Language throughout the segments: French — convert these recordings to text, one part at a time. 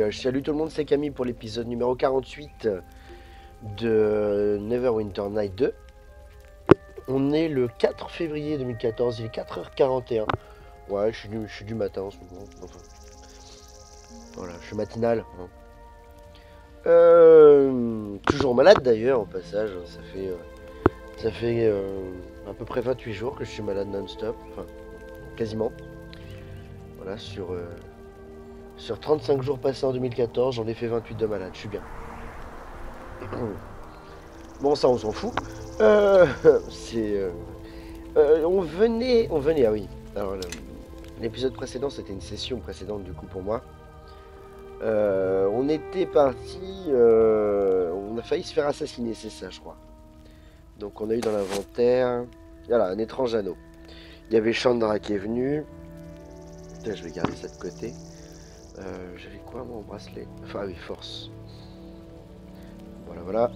salut tout le monde, c'est Camille pour l'épisode numéro 48 de Neverwinter Night 2. On est le 4 février 2014, il est 4h41. Ouais, je suis du matin en ce moment. Enfin, voilà, je suis matinal. Hein. Toujours malade d'ailleurs au passage. Ça fait à peu près 28 jours que je suis malade non-stop. Enfin, quasiment. Voilà, sur 35 jours passés en 2014, j'en ai fait 28 de malade, je suis bien. Bon, ça on s'en fout. On venait, ah oui. Alors l'épisode précédent, c'était une session précédente du coup pour moi. On était parti, on a failli se faire assassiner, c'est ça je crois. Donc on a eu dans l'inventaire, voilà, un étrange anneau. Il y avait Chandra qui est venu. Putain, je vais garder ça de côté. J'avais quoi moi en bracelet? Enfin ah oui, force. Voilà.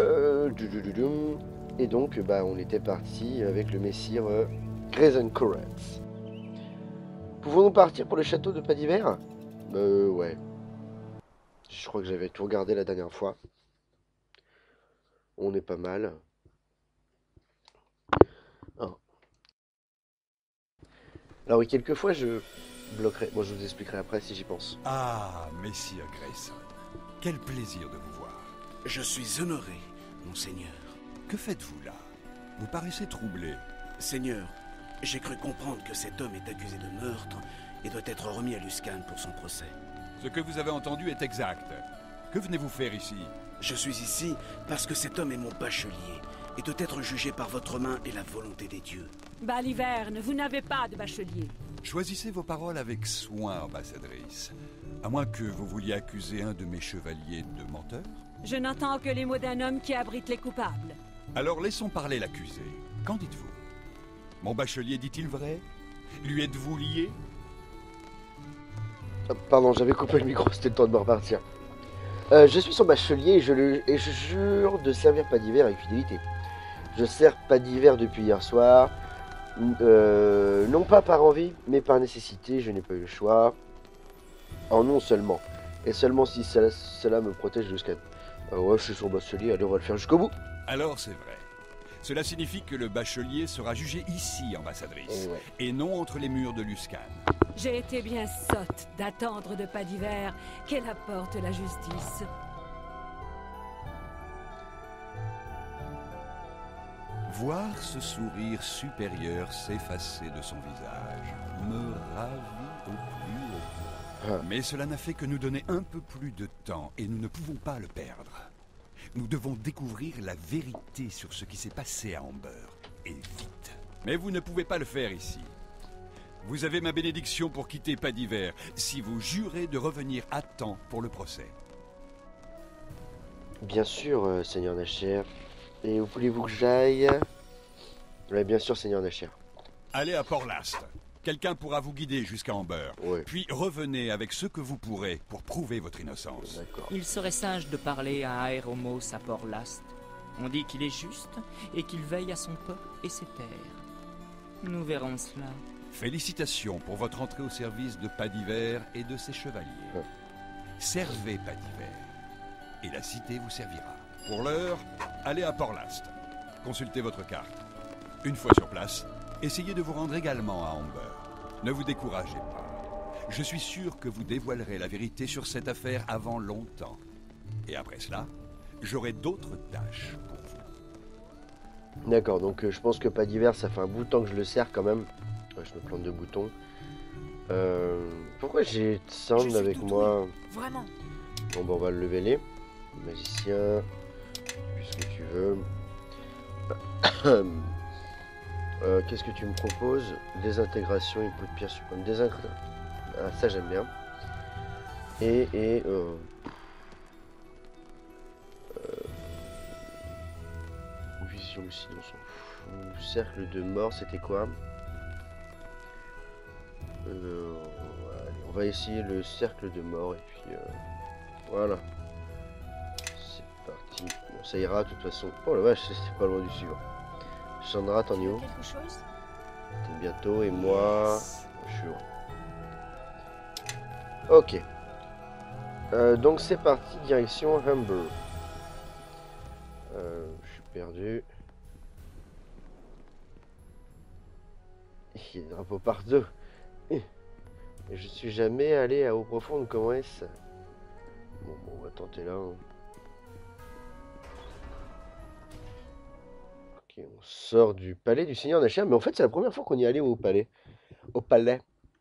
Et donc bah on était parti avec le messire Grezencourt. Pouvons-nous partir pour le château de Pas d'Hiver? Ouais. Je crois que j'avais tout regardé la dernière fois. On est pas mal. Oh. Alors oui, quelquefois je bloquerai. Bon, je vous expliquerai après si j'y pense. Ah, messire Grayson, quel plaisir de vous voir. Je suis honoré, monseigneur. Que faites-vous là? Vous paraissez troublé. Seigneur, j'ai cru comprendre que cet homme est accusé de meurtre et doit être remis à Luskan pour son procès. Ce que vous avez entendu est exact. Que venez-vous faire ici? Je suis ici parce que cet homme est mon bachelier et doit être jugé par votre main et la volonté des dieux. Baliverne, vous n'avez pas de bachelier. Choisissez vos paroles avec soin, ambassadrice. À moins que vous vouliez accuser un de mes chevaliers de menteur. Je n'entends que les mots d'un homme qui abrite les coupables. Alors laissons parler l'accusé. Qu'en dites-vous? Mon bachelier dit-il vrai? Lui êtes-vous lié? Oh, pardon, j'avais coupé le micro, c'était le temps de me repartir. Je suis son bachelier et je jure de servir Pas d'Hiver avec fidélité. Je sers Pas d'Hiver depuis hier soir. Non pas par envie, mais par nécessité, je n'ai pas eu le choix. En non seulement. Et seulement si cela me protège jusqu'à... ouais, je suis son bachelier, allez, on va le faire jusqu'au bout. Alors c'est vrai. Cela signifie que le bachelier sera jugé ici, ambassadrice, Ouais. et non entre les murs de Luskan. J'ai été bien sotte d'attendre de Pas d'Hiver qu'elle apporte la justice. Voir ce sourire supérieur s'effacer de son visage me ravit au plus haut point. Mais cela n'a fait que nous donner un peu plus de temps et nous ne pouvons pas le perdre. Nous devons découvrir la vérité sur ce qui s'est passé à Amber, et vite. Mais vous ne pouvez pas le faire ici. Vous avez ma bénédiction pour quitter Pas d'Hiver, si vous jurez de revenir à temps pour le procès. Bien sûr, Seigneur Nacher. Et où voulez-vous que j'aille? Ouais, bien sûr, Seigneur Nacher. Allez à Port-Last. Quelqu'un pourra vous guider jusqu'à Amber. Ouais. Puis revenez avec ce que vous pourrez pour prouver votre innocence. D'accord. Il serait sage de parler à Aéromos à Port-Last. On dit qu'il est juste et qu'il veille à son peuple et ses terres. Nous verrons cela. Félicitations pour votre entrée au service de Pas d'Hiver et de ses chevaliers. Ouais. Servez Pas d'Hiver, et la cité vous servira. Pour l'heure, allez à Port-Last. Consultez votre carte. Une fois sur place, essayez de vous rendre également à Amber. Ne vous découragez pas. Je suis sûr que vous dévoilerez la vérité sur cette affaire avant longtemps. Et après cela, j'aurai d'autres tâches pour vous. D'accord, donc je pense que Pas d'Hiver, ça fait un bout de temps que je le sers quand même. Ouais, je me plante de boutons. Pourquoi j'ai Sound avec moi? Vraiment. Bon, bah on va le leveler. Magicien, puisque tu veux. Qu'est-ce que tu me proposes? Désintégration, input pierre suprême. Ah, ça j'aime bien. Vision lucide, on s'en fout. Cercle de mort, c'était quoi? Allez, on va essayer le cercle de mort et puis voilà. C'est parti. Bon, ça ira de toute façon. Oh la vache, c'est pas loin du suivant. Chandra, t'en es où? Quelque chose? T'es bientôt et moi, je suis loin. Ok. Donc c'est parti, direction Humber. Je suis perdu. Il y a des drapeaux partout. Et je suis jamais allé à eau profonde, comment est-ce? Bon, on va tenter là. Hein. Ok, on sort du palais du Seigneur Nashir, mais en fait c'est la première fois qu'on y est allé au palais. Au palais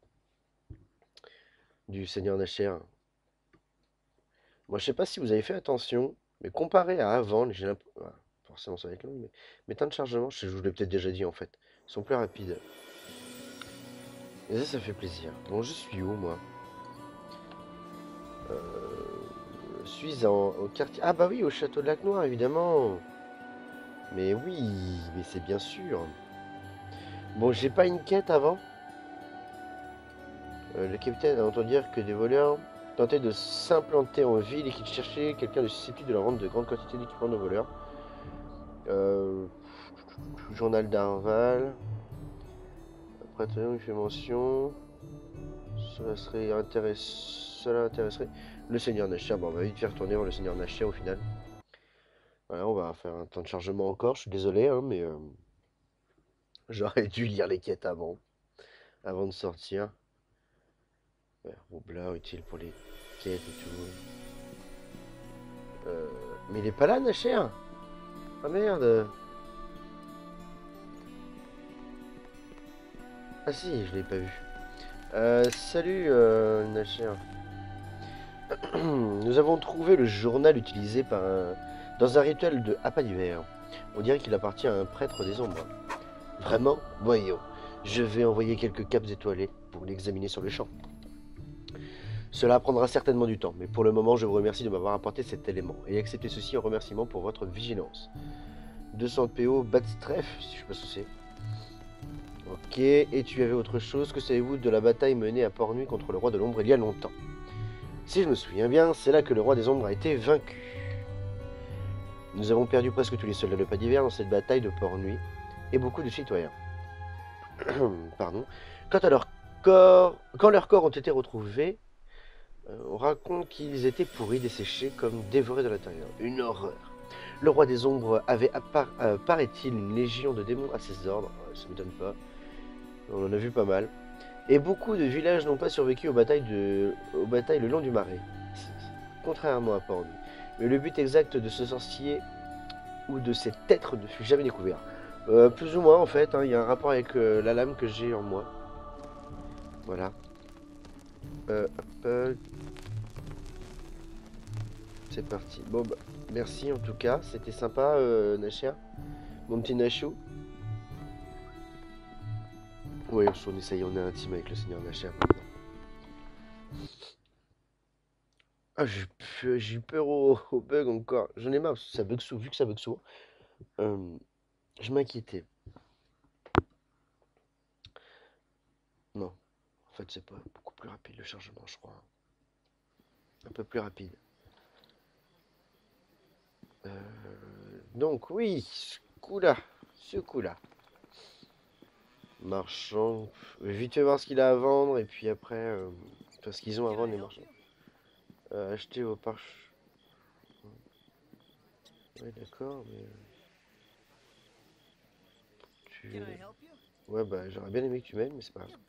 du Seigneur Nashir. Moi je sais pas si vous avez fait attention, mais comparé à avant, j'ai l'impression... forcément ça va être long, mais mes temps de chargement, je vous l'ai peut-être déjà dit en fait, sont plus rapides. Et ça fait plaisir. Bon, je suis où, moi? Je suis au quartier... Ah bah oui, au château de Lac Noir, évidemment. Mais oui, mais c'est bien sûr. Bon, j'ai pas une quête avant. Le capitaine a entendu dire que des voleurs tentaient de s'implanter en ville et qu'ils cherchaient quelqu'un de susceptible de leur rendre de grandes quantités d'équipements de voleurs. Journal d'Arval. Après, il fait mention. Cela intéresserait le Seigneur Nashir. Bon, on va vite faire retourner voir le Seigneur Nashir au final. Voilà, on va faire un temps de chargement encore. Je suis désolé, hein, mais j'aurais dû lire les quêtes avant de sortir. Roublard utile pour les quêtes et tout. Mais il est pas là, Nashir. Ah merde. Ah si, je l'ai pas vu. Salut Nashir. Nous avons trouvé le journal utilisé dans un rituel de appât d'hiver. On dirait qu'il appartient à un prêtre des ombres. Vraiment? Voyons. Je vais envoyer quelques capes étoilées pour l'examiner sur le champ. Cela prendra certainement du temps, mais pour le moment je vous remercie de m'avoir apporté cet élément et acceptez ceci en remerciement pour votre vigilance. 200 PO, Batstref, si je sais pas ce que c'est. Ok, et tu avais autre chose. Que savez-vous de la bataille menée à Port-Nuit contre le roi de l'ombre il y a longtemps? Si je me souviens bien, c'est là que le roi des ombres a été vaincu. Nous avons perdu presque tous les soldats de pas d'hiver dans cette bataille de Port-Nuit, et beaucoup de citoyens. Pardon. Quand leurs corps ont été retrouvés, on raconte qu'ils étaient pourris, desséchés, comme dévorés de l'intérieur. Une horreur. Le roi des ombres avait, paraît-il, une légion de démons à ses ordres. Ça ne m'étonne pas. On en a vu pas mal. Et beaucoup de villages n'ont pas survécu aux batailles le long du marais. Contrairement à Port-Nuit. Mais le but exact de ce sorcier ou de cet être ne fut jamais découvert. Plus ou moins en fait, il y a un rapport avec la lame que j'ai en moi. Voilà. C'est parti. Bon bah, merci en tout cas, c'était sympa Nashir. Mon petit Nashou. Oui, on essaye, on est intime avec le Seigneur Nashir maintenant. Ah, j'ai eu peur au bug encore. J'en ai marre, ça bug souvent, vu que ça bug souvent. Je m'inquiétais. Non, en fait c'est pas beaucoup plus rapide le chargement, je crois. Un peu plus rapide. Donc oui, ce coup-là. Marchand. Vite fait voir ce qu'il a à vendre et puis après, ce qu'ils ont à vendre les marchands. Acheter vos parches. Ouais, d'accord, mais. Ouais, bah j'aurais bien aimé que tu m'aides, mais c'est pas grave.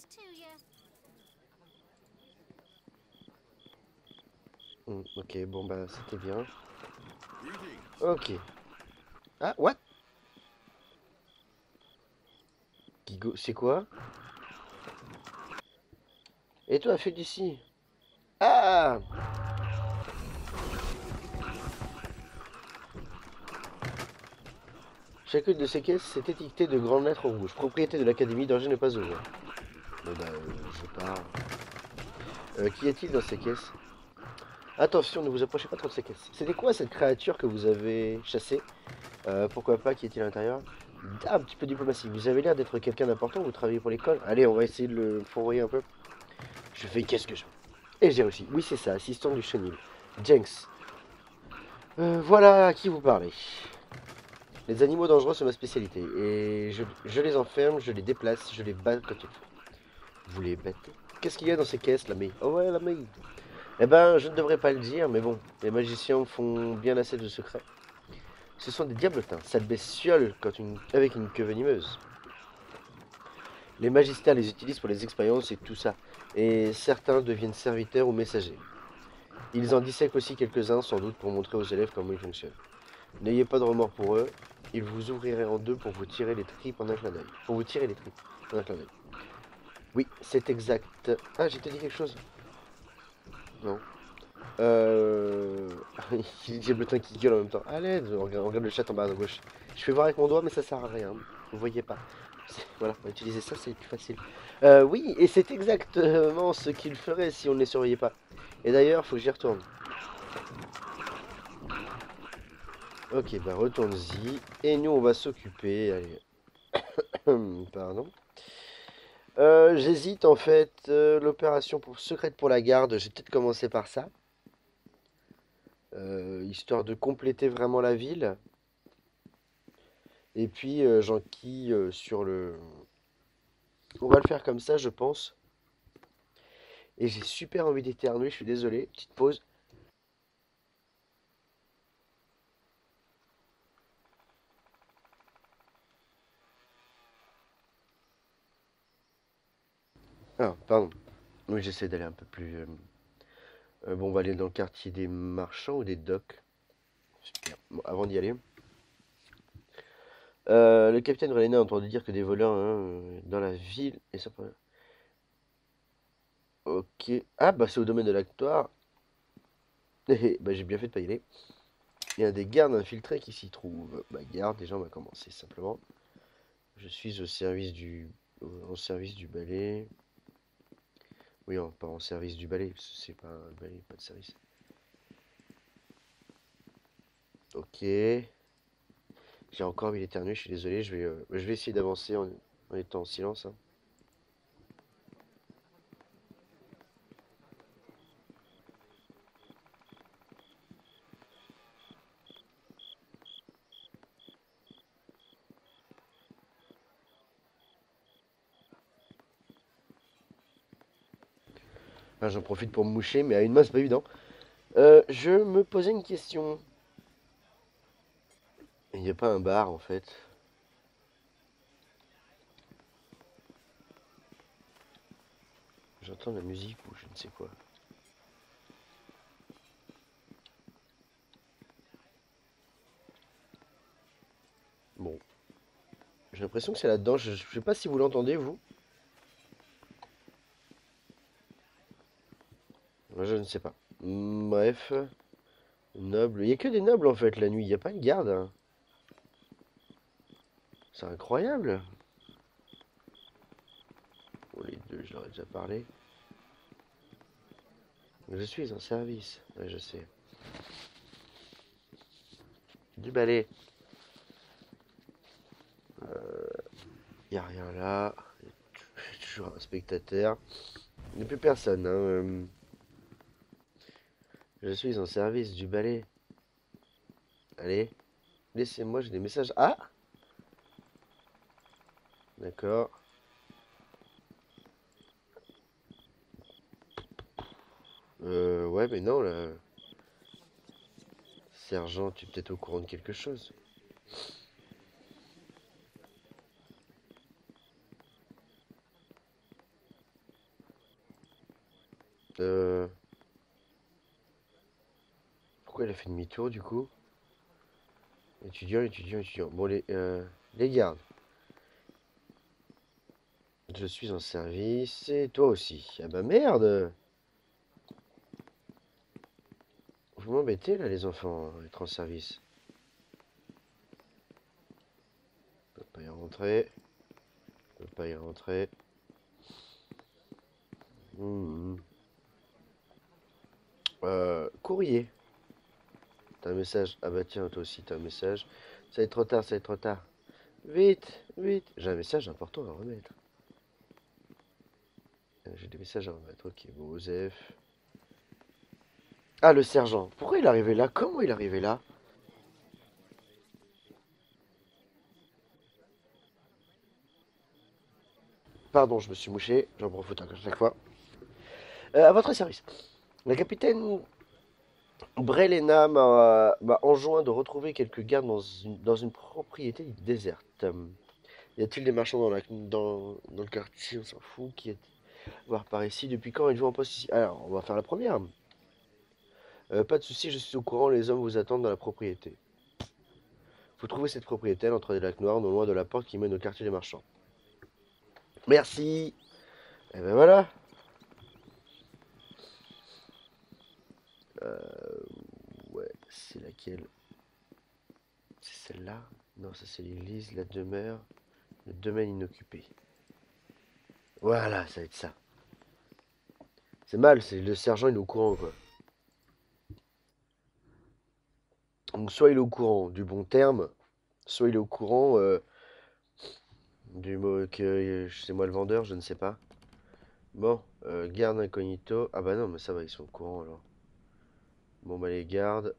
Ok, bon bah c'était bien. Ok. Ah, what? Gigo, c'est quoi? Et toi, fais d'ici. Ah! Chacune de ces caisses est étiquetée de grandes lettres rouges. Propriété de l'académie, danger n'est pas ouvert. Bon bah, je pars. Qu'y a-t-il dans ces caisses? Attention, ne vous approchez pas trop de ces caisses. C'était quoi cette créature que vous avez chassée? Pourquoi pas, qu'y a-t-il à l'intérieur? Ah, un petit peu de diplomatie. Vous avez l'air d'être quelqu'un d'important, vous travaillez pour l'école. Allez, on va essayer de le fourvoyer un peu. Je fais qu'est-ce que je veux. Et j'ai réussi. Oui, c'est ça, assistant du chenil. Jenks. Voilà à qui vous parlez. Les animaux dangereux sont ma spécialité. Et je les enferme, je les déplace, je les bats quand il faut. Vous les battez? Qu'est-ce qu'il y a dans ces caisses, la maid? Oh ouais, la maid. Eh ben, je ne devrais pas le dire, mais bon, les magiciens font bien assez de secrets. Ce sont des diablotins, sales bestioles avec une queue venimeuse. Les magistères les utilisent pour les expériences et tout ça, et certains deviennent serviteurs ou messagers. Ils en dissèquent aussi quelques-uns, sans doute pour montrer aux élèves comment ils fonctionnent. N'ayez pas de remords pour eux, ils vous ouvriraient en deux pour vous tirer les tripes en un clin d'œil. Pour vous tirer les tripes en un clin d'œil. Oui, c'est exact. Ah, j'ai te dit quelque chose? Non. Il y a des diablotins qui gueulent en même temps. Allez, on regarde le chat en bas à gauche. Je fais voir avec mon doigt, mais ça sert à rien. Vous voyez pas. Voilà, on va utiliser ça, c'est plus facile. Oui, et c'est exactement ce qu'il ferait si on ne les surveillait pas. Et d'ailleurs, faut que j'y retourne. Ok, bah retourne-y. Et nous, on va s'occuper. Allez. Pardon. J'hésite en fait. L'opération secrète pour la garde, j'ai peut-être commencé par ça. Histoire de compléter vraiment la ville. Et puis j'enquille sur le... On va le faire comme ça, je pense. Et j'ai super envie d'éternuer, je suis désolé. Petite pause. Ah, pardon. Oui, j'essaie d'aller un peu plus... bon, on va aller dans le quartier des marchands ou des docks. Super. Bon, avant d'y aller... le capitaine René a entendu dire que des voleurs dans la ville... Et ça... Ok. Ah, bah c'est au domaine de l'actoire. Bah j'ai bien fait de pas y aller. Il y a des gardes infiltrés qui s'y trouvent. Bah garde, déjà on va commencer simplement. Je suis au service du... En service du balai. Oui, pas en service du balai, c'est pas un balai, pas de service. Ok. J'ai encore envie d'éternuer, je suis désolé, je vais essayer d'avancer en étant en silence, hein. Ah, j'en profite pour me moucher, mais à une main, c'est pas évident. Je me posais une question. Il n'y a pas un bar, en fait. J'entends la musique ou je ne sais quoi. Bon. J'ai l'impression que c'est là-dedans. Je sais pas si vous l'entendez, vous. Moi, je ne sais pas. Bref. Noble. Il n'y a que des nobles, en fait, la nuit. Il n'y a pas de garde, hein. C'est incroyable. Bon, les deux, je leur ai déjà parlé. Je suis en service. Ouais, je sais. Du balai. Il n'y a rien là. Il y a toujours un spectateur. Il n'y a plus personne, hein. Je suis en service du balai. Allez. Laissez-moi, j'ai des messages. Ah! D'accord. Ouais, mais non, là. Sergent, tu es peut-être au courant de quelque chose. Pourquoi il a fait demi-tour, du coup? Étudiant, étudiant, étudiant. Bon, les gardes. Je suis en service, et toi aussi. Ah bah merde! Vous m'embêtez, là, les enfants, être en service. Je peux pas y rentrer. Je peux pas y rentrer. Courrier. T'as un message. Ah bah tiens, toi aussi, t'as un message. Ça va être trop tard, ça va être trop tard. Vite, vite. J'ai un message important à remettre. J'ai des messages à remettre. Ok, bon, Osef. Ah, le sergent. Pourquoi il est arrivé là? Comment il est arrivé là? Pardon, je me suis mouché. J'en profite à chaque fois. À votre service. La capitaine Brelena m'a enjoint de retrouver quelques gardes dans une propriété déserte. Y a-t-il des marchands dans le quartier? On s'en fout. Qui est voir par ici? Depuis quand êtes-vous en poste ici? Alors, on va faire la première. Pas de souci, je suis au courant, les hommes vous attendent dans la propriété. Vous trouvez cette propriété à l'entrée des lacs noirs, non loin de la porte qui mène au quartier des marchands. Merci. Et ben voilà. Ouais, c'est laquelle? C'est celle-là? Non, ça c'est l'église, la demeure, le domaine inoccupé. Voilà, ça va être ça. C'est mal, c'est le sergent il est au courant quoi. Donc soit il est au courant du bon terme, soit il est au courant du mot que c'est moi le vendeur, je ne sais pas. Bon, garde incognito. Ah bah non, mais ça va, ils sont au courant alors. Bon bah les gardes.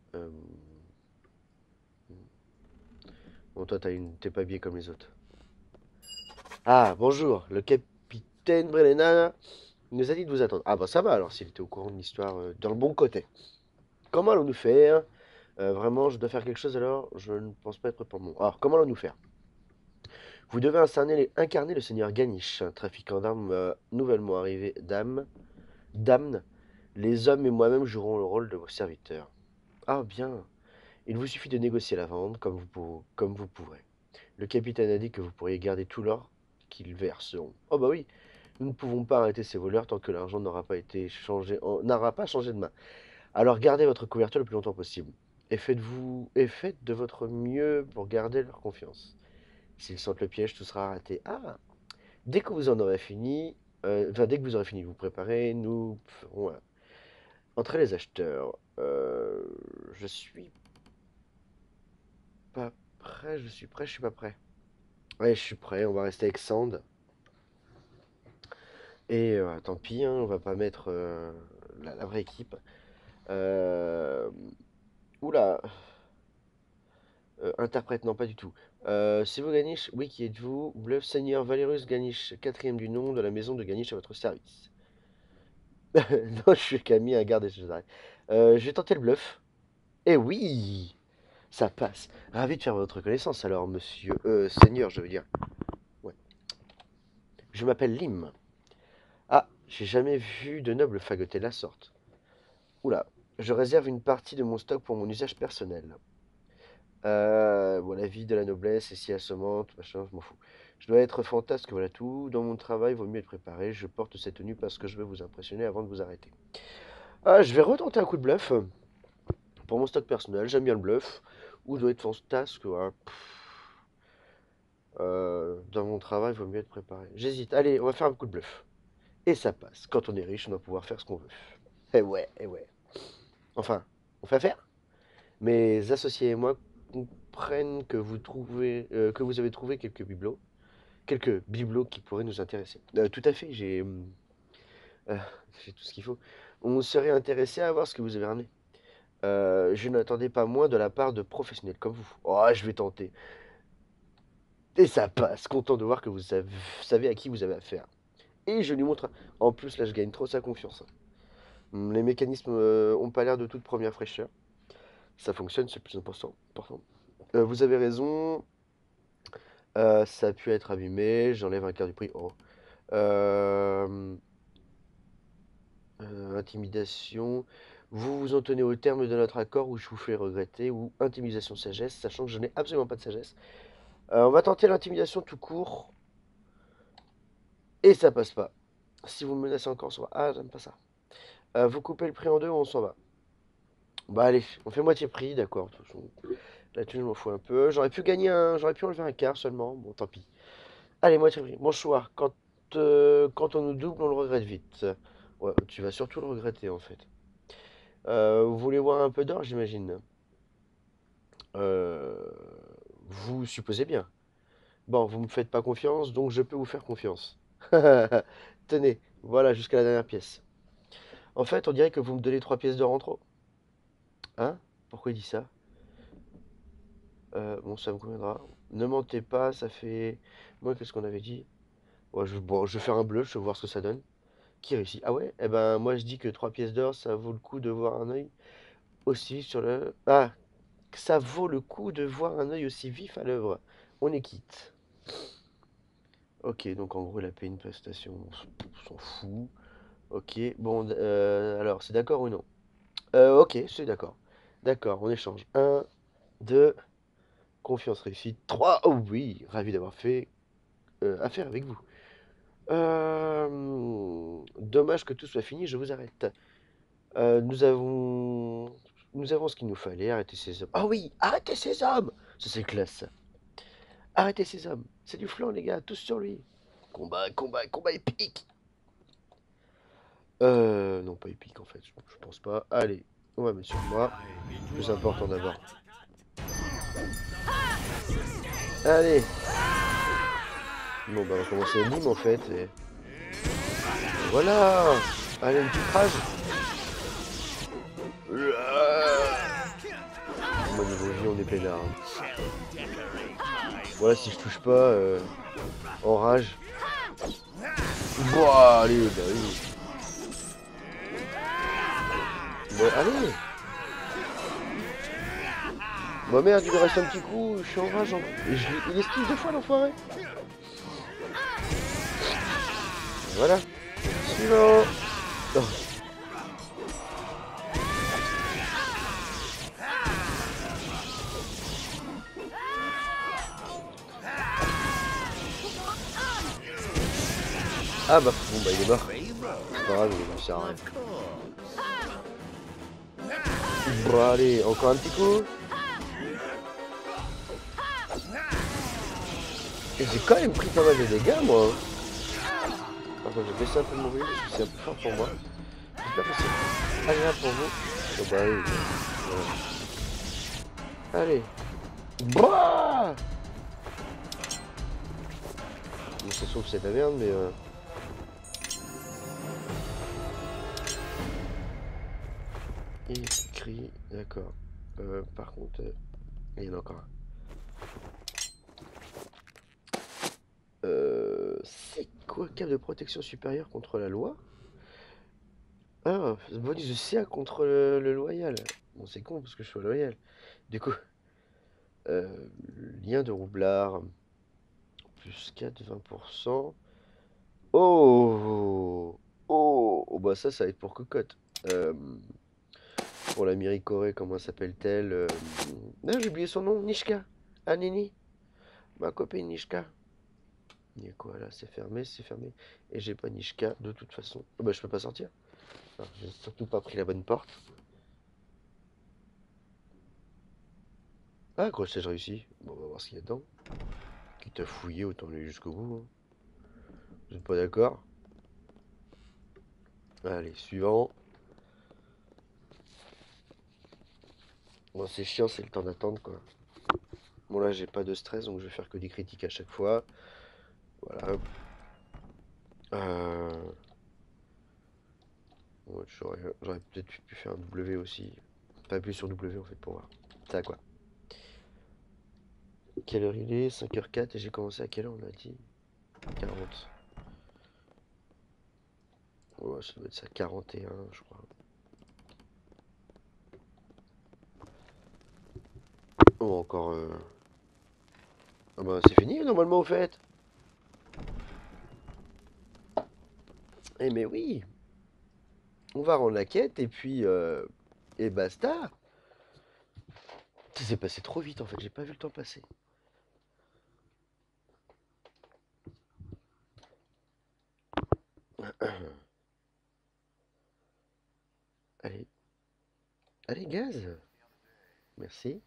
Bon toi t'es pas habillé comme les autres. Ah bonjour, le capitaine Brelena nous a dit de vous attendre. Ah bah ça va alors s'il était au courant de l'histoire dans le bon côté. Comment allons-nous faire? Vraiment, je dois faire quelque chose alors? Je ne pense pas être pour moi. Alors comment allons-nous faire? Vous devez incarner le seigneur Ganish, un trafiquant d'armes nouvellement arrivé d'Amn. Les hommes et moi-même jouerons le rôle de vos serviteurs. Ah bien, il vous suffit de négocier la vente comme vous pourrez. Le capitaine a dit que vous pourriez garder tout l'or qu'ils verseront. Oh bah oui, nous ne pouvons pas arrêter ces voleurs tant que l'argent n'aura pas changé de main. Alors gardez votre couverture le plus longtemps possible. Et faites de votre mieux pour garder leur confiance. S'ils sentent le piège, tout sera raté. Ah, dès que vous en aurez fini, dès que vous aurez fini de vous préparer, nous ferons entrer les acheteurs. Je suis pas prêt, je suis prêt, je suis pas prêt. Ouais, je suis prêt, on va rester avec Sand. Et tant pis, hein, on va pas mettre la vraie équipe. Euh, Oula, interprète, non, pas du tout. C'est vous Ganish? Oui, qui êtes-vous? Bluff Seigneur Valerius Ganish, quatrième du nom de la maison de Ganish à votre service. Non, je suis Camille, un garde des choses. Je vais tenter le bluff. Eh oui! Ça passe. Ravi de faire votre connaissance alors, monsieur. Seigneur, je veux dire. Ouais. Je m'appelle Lim. Ah, j'ai jamais vu de noble fagoter de la sorte. Oula, je réserve une partie de mon stock pour mon usage personnel. Bon, la vie de la noblesse est si assommante, machin, je m'en fous. Je dois être fantasque, voilà tout. Dans mon travail, vaut mieux être préparé. Je porte cette tenue parce que je veux vous impressionner avant de vous arrêter. Ah, je vais retenter un coup de bluff. Pour mon stock personnel, j'aime bien le bluff. Ou je dois être fantasque, ouais. Dans mon travail, vaut mieux être préparé. J'hésite. Allez, on va faire un coup de bluff. Et ça passe. Quand on est riche, on doit pouvoir faire ce qu'on veut. Eh ouais, eh ouais. Enfin, on fait affaire. Mes associés et moi comprennent que vous avez trouvé quelques bibelots qui pourraient nous intéresser. Tout à fait, euh, j'ai tout ce qu'il faut. On serait intéressé à voir ce que vous avez ramené. Je n'attendais pas moins de la part de professionnels comme vous. Oh, je vais tenter. Et ça passe. Content de voir que savez à qui vous avez affaire. Et je lui montre. En plus, là, je gagne trop sa confiance. Les mécanismes ont pas l'air de toute première fraîcheur. Ça fonctionne, c'est le plus important. Vous avez raison. Ça a pu être abîmé. J'enlève un quart du prix. Oh. Euh, Intimidation. Vous vous en tenez au terme de notre accord ou je vous fais regretter. Ou intimidation sagesse, sachant que je n'ai absolument pas de sagesse. On va tenter l'intimidation tout court. Et ça passe pas. Si vous me menacez encore, on s'en va. Ah, j'aime pas ça. Vous coupez le prix en deux ou on s'en va? Bah allez, on fait moitié prix, d'accord. De toute façon, là-dessus, je m'en fous un peu. J'aurais pu enlever un quart seulement. Bon, tant pis. Allez, moitié prix. Bon choix. Quand on nous double, on le regrette vite. Ouais, tu vas surtout le regretter en fait. Vous voulez voir un peu d'or, j'imagine. Euh, Vous supposez bien. Bon, vous me faites pas confiance, donc je peux vous faire confiance. Tenez, voilà, jusqu'à la dernière pièce. En fait, on dirait que vous me donnez 3 pièces d'or en trop. Hein? Pourquoi il dit ça? Bon, ça me conviendra. Ne mentez pas, ça fait... Moi, qu'est-ce qu'on avait dit? Ouais, bon, je vais faire un bleu, je vais voir ce que ça donne. Qui réussit? Ah ouais? Eh ben, moi je dis que 3 pièces d'or, ça vaut le coup de voir un œil aussi vif sur le... Ah! Que ça vaut le coup de voir un œil aussi vif à l'œuvre. On est quitte. Ok, donc en gros, il a payé une prestation. On s'en fout. Ok, bon, alors, c'est d'accord ou non? Ok, c'est d'accord. D'accord, on échange. Un, 2, confiance réussite. 3, oh oui, ravi d'avoir fait affaire avec vous. Dommage que tout soit fini, je vous arrête. Euh, nous avons... Nous avons ce qu'il nous fallait, arrêter ces hommes. Ah oui, arrêtez ces hommes! Ça c'est classe. Arrêtez ces hommes. C'est du flanc, les gars, tous sur lui. Combat, combat, combat épique. Non, pas épique en fait, je pense pas. Allez, on va mettre sur moi. Plus important d'abord. Allez. Bon, bah, on va commencer Nîmes en fait. Et... Voilà. Allez, une petite rage. Moi, niveau vie, on est peinard. Hein. Voilà, si je touche pas, en rage. Boah, allez, bah oui. Bon, allez. Bah merde, il lui reste un petit coup, je suis en rage. Et il esquive 2 fois l'enfoiré. Voilà. Suivant. Oh. Ah bah bon bah il est mort. C'est pas grave, il sert à rien. Bon allez, encore un petit coup. Et j'ai quand même pris pas mal de dégâts moi. Par contre j'ai baissé un peu mon rythme parce que c'est un peu fort pour moi. J'espère que c'est agréable pour vous. Oh bah oui. Voilà. Allez. Bah bon, ça se trouve c'est de la merde mais écrit, d'accord. Par contre, il y en a encore un. C'est quoi? Cap de protection supérieure contre la loi? Ah, bonus de CA contre le loyal. Bon, c'est con parce que je suis loyal. Du coup, lien de roublard. Plus 4, 20%. Oh! Oh! Oh, bah ça va être pour cocotte. Pour la Miricorée, comment s'appelle-t-elle? Non, j'ai oublié son nom. Nishka. Ah, Nini. Ma copine Nishka. Il y a quoi là? C'est fermé, c'est fermé. Et j'ai pas Nishka de toute façon. Oh, bah je peux pas sortir. J'ai surtout pas pris la bonne porte. Ah, accrochage réussi. Bon, on va voir ce qu'il y a dedans. Quitte à fouiller, autant aller jusqu'au bout. Hein. Vous êtes pas d'accord? Allez, suivant. Bon, c'est chiant, c'est le temps d'attendre quoi. Bon, là, j'ai pas de stress, donc je vais faire que des critiques à chaque fois. Voilà. Ouais, j'aurais peut-être pu faire un W aussi. Pas appuyer sur W en fait pour voir. C'est à quoi? Quelle heure il est? 5h04 et j'ai commencé à quelle heure on a dit? 40. Ouais, ça doit être ça, 41 je crois. Oh, encore... Ah bah c'est fini normalement au fait. Eh mais oui. On va rendre la quête et puis... Et basta. Ça s'est passé trop vite en fait, j'ai pas vu le temps passer. Allez. Allez, gaz. Merci.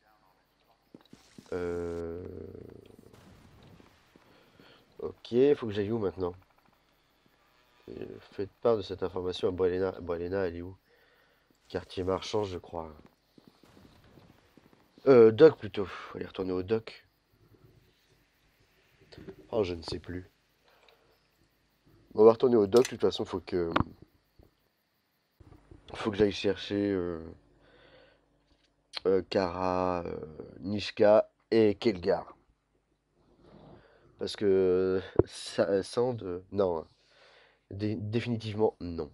Ok, faut que j'aille où maintenant? Faites part de cette information à Brelena. Brelena, elle est où? Quartier marchand, je crois. Doc plutôt. Faut aller retourner au doc. Oh, je ne sais plus. On va retourner au doc. De toute façon, faut que j'aille chercher Kara, Nishka et Kelgar. Parce que Sand, non. Définitivement non.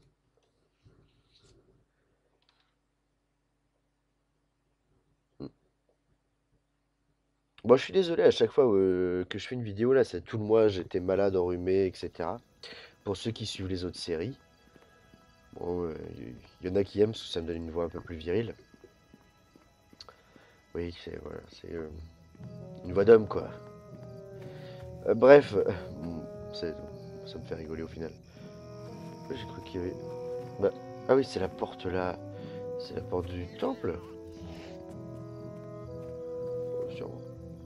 Bon, je suis désolé à chaque fois que je fais une vidéo là, c'est tout le mois, j'étais malade, enrhumé, etc. Pour ceux qui suivent les autres séries, bon, y en a qui aiment parce que ça me donne une voix un peu plus virile. Oui, c'est voilà, c'est une voix d'homme quoi. Bref, ça me fait rigoler au final. J'ai cru qu'il y avait. Bah, ah oui, c'est la porte là. C'est la porte du temple. Oh, sûrement.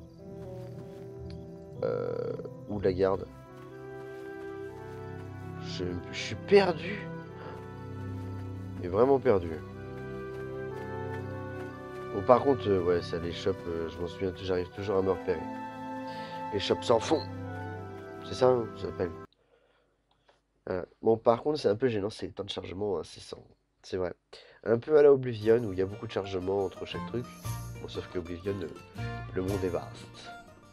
Ou de la garde. Je suis perdu. Mais vraiment perdu. Bon, par contre, ouais, ça les chope, je m'en souviens, j'arrive toujours à me repérer. Les chopes sans fond. C'est ça, hein, ça s'appelle. Bon, par contre, c'est un peu gênant, c'est le temps de chargement incessant. C'est vrai. Un peu à la Oblivion, où il y a beaucoup de chargements entre chaque truc. Bon, sauf que Oblivion, le monde est vaste.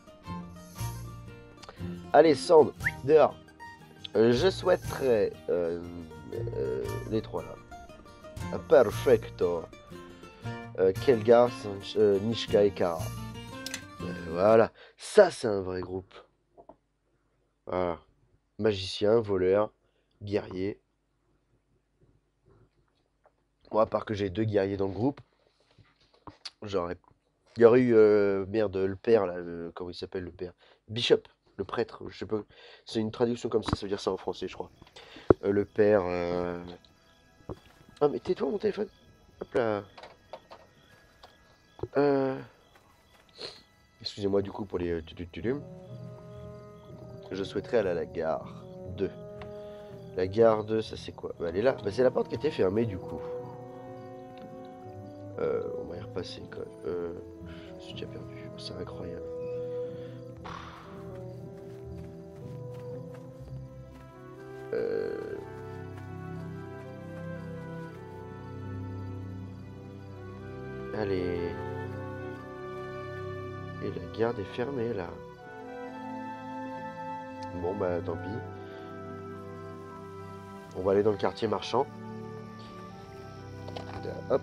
Allez, Sand, dehors. Je souhaiterais les trois là. Perfecto. Kelgar, Nishka et Kara. Voilà. Ça, c'est un vrai groupe. Voilà. Magicien, voleur, guerrier. Bon, à part que j'ai 2 guerriers dans le groupe. Il y aurait eu, merde, le père, là, comment il s'appelle le père? Bishop, le prêtre, je sais pas. C'est une traduction comme ça veut dire ça en français, je crois. Le père. Ah, mais tais-toi mon téléphone. Hop là. Excusez-moi du coup pour les tudum. Je souhaiterais aller à la gare 2. La gare 2, ça c'est quoi? Bah, elle est là. Bah, c'est la porte qui était fermée du coup. On va y repasser quand même. Je me suis déjà perdu. C'est incroyable. Allez. Et la garde est fermée là. Bon bah tant pis. On va aller dans le quartier marchand. Hop.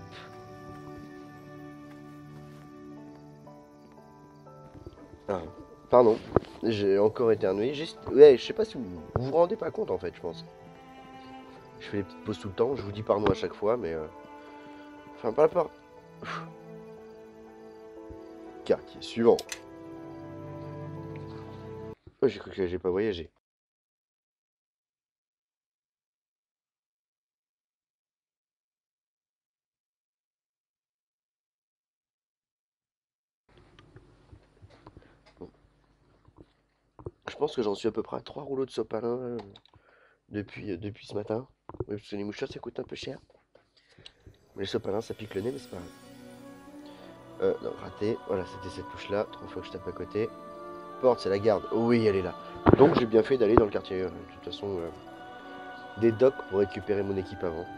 Ah, pardon, j'ai encore éternué. Ouais, je sais pas si vous vous rendez pas compte en fait, je pense. Je fais des petites pauses tout le temps, je vous dis pardon à chaque fois, mais enfin pas la part. Quartier suivant. Oh, j'ai cru que j'ai pas voyagé. Bon. Je pense que j'en suis à peu près à 3 rouleaux de sopalin depuis ce matin. Oui, parce que les mouchoirs ça coûte un peu cher. Mais les sopalins ça pique le nez, mais c'est pas grave. Non, raté. Voilà, c'était cette touche-là. 3 fois que je tape à côté. Porte, c'est la garde. Oh, oui, elle est là. Donc j'ai bien fait d'aller dans le quartier. De toute façon, des docks pour récupérer mon équipe avant.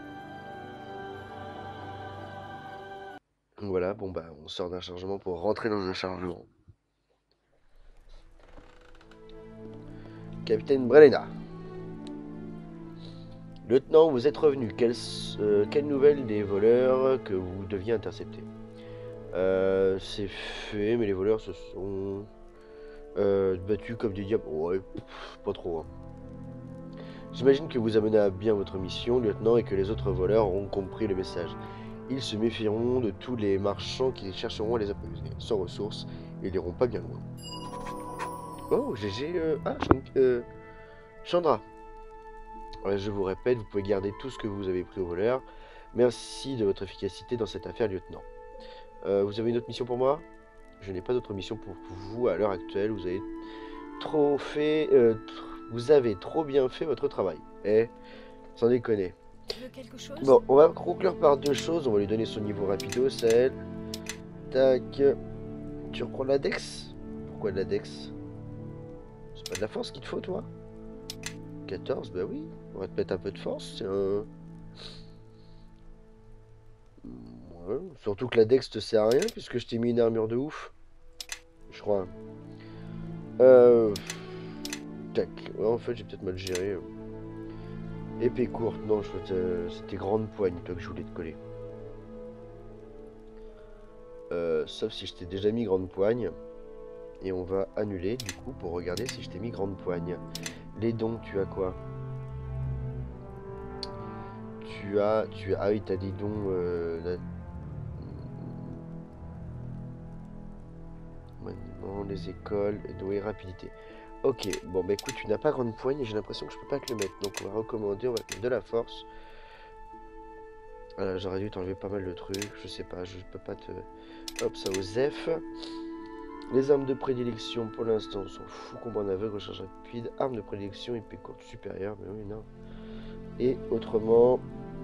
Donc voilà, bon bah on sort d'un chargement pour rentrer dans un chargement. Capitaine Brelena. Lieutenant, vous êtes revenu. Quelle nouvelle des voleurs que vous deviez intercepter? C'est fait, mais les voleurs se sont battus comme des diables. Ouais, pas trop. Hein. J'imagine que vous amenez à bien votre mission, lieutenant, et que les autres voleurs auront compris le message. Ils se méfieront de tous les marchands qui chercheront à les apprivoiser. Sans ressources, ils n'iront pas bien loin. Oh, GG. Chandra. Je vous répète, vous pouvez garder tout ce que vous avez pris au voleur. Merci de votre efficacité dans cette affaire, lieutenant. Vous avez une autre mission pour moi? Je n'ai pas d'autre mission pour vous à l'heure actuelle. Vous avez trop bien fait votre travail. Eh, sans déconner. Tu veux quelque chose? Bon, on va conclure par 2 choses. On va lui donner son niveau rapido, celle. Tac. Tu reprends la dex? Pourquoi de la dex? C'est pas de la force qu'il te faut, toi? 14, bah oui. On va te mettre un peu de force. C'est un... Ouais, surtout que la dex te sert à rien puisque je t'ai mis une armure de ouf. Je crois. Tac. Ouais, en fait, j'ai peut-être mal géré. Épée courte, non, c'était grande poigne, toi, que je voulais te coller. Sauf si je t'ai déjà mis grande poigne. Et on va annuler, du coup, pour regarder si je t'ai mis grande poigne. Les dons, tu as quoi? Ah oui, t'as des dons... Maniement, les écoles, dons et rapidité. Ok, bon bah écoute, tu n'as pas grande poigne et j'ai l'impression que je peux pas te le mettre. Donc on va recommander, on va te mettre de la force. Voilà, j'aurais dû t'enlever pas mal de trucs, je sais pas, je peux pas te... Hop, ça aux F. Les armes de prédilection, pour l'instant, on s'en fout, combat en aveugle, recherche rapide, arme de prédilection, épée courte supérieure, mais oui, non. Et autrement...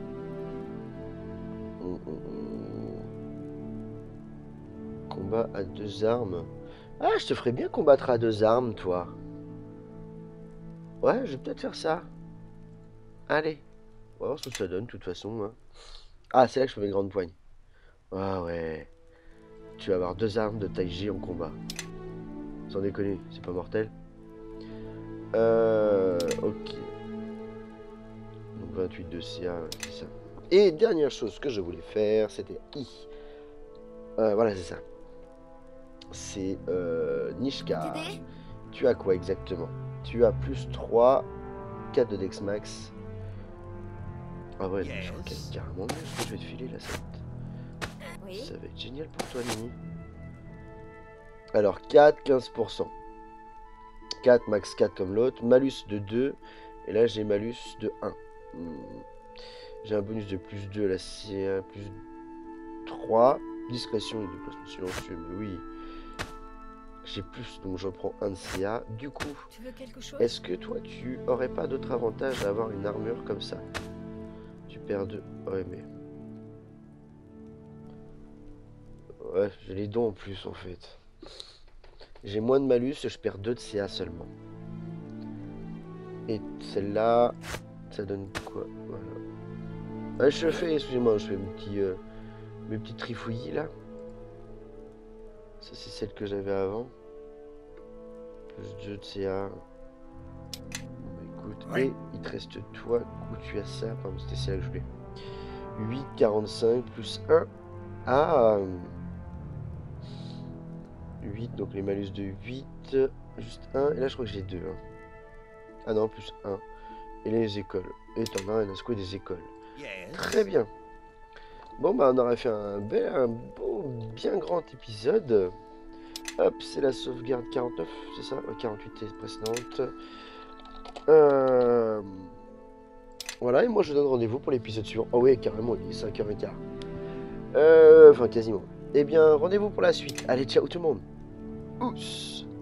Combat à 2 armes. Ah, je te ferais bien combattre à 2 armes, toi. Ouais, je vais peut-être faire ça. Allez. On va voir ce que ça donne, de toute façon. Hein. Ah, c'est là que je fais mes grandes poignes. Ah ouais. Tu vas avoir 2 armes de taille G en combat. Sans déconner, c'est pas mortel. Ok. Donc 28 de CA, c'est ça. Et dernière chose que je voulais faire, c'était I. Voilà, c'est ça. C'est Nishka. Tu as quoi exactement? Tu as plus 3, 4 de Dex Max. Ah ouais, je crois qu'il y a carrément mieux ce que je vais te filer là. Ça va être génial pour toi, Nini. Alors 4, 15%. 4, max 4 comme l'autre. Malus de 2. Et là, j'ai malus de 1. J'ai un bonus de plus 2. Là, c'est plus 3. Discrétion et déplacement silencieux. Mais oui. J'ai plus, donc je prends 1 de CA. Du coup, est-ce que toi, tu aurais pas d'autre avantage à avoir une armure comme ça? Tu perds 2. Ouais, mais... Ouais, j'ai les dons en plus, en fait. J'ai moins de malus, je perds 2 de CA seulement. Et celle-là, ça donne quoi? Voilà. Ouais, je fais, excusez-moi, je fais mes petits trifouillis, là. Ça, c'est celle que j'avais avant. Plus 2 de CA. Bon, écoute, ouais. Et il te reste toi, où tu as ça. Pardon, c'était celle que je voulais. 8, 45, plus 1. Ah 8, donc les malus de 8. Juste 1. Et là, je crois que j'ai 2. Hein. Ah non, plus 1. Et les écoles. Et t'en as un asco des écoles. Yes. Très bien. Bon, bah, on aurait fait un beau, bien grand épisode. Hop, c'est la sauvegarde 49, c'est ça? 48 précédente. Voilà, et moi je donne rendez-vous pour l'épisode suivant. Oh ouais, carrément, il est 5h15. Enfin, quasiment. Eh bien, rendez-vous pour la suite. Allez, ciao tout le monde. Oups.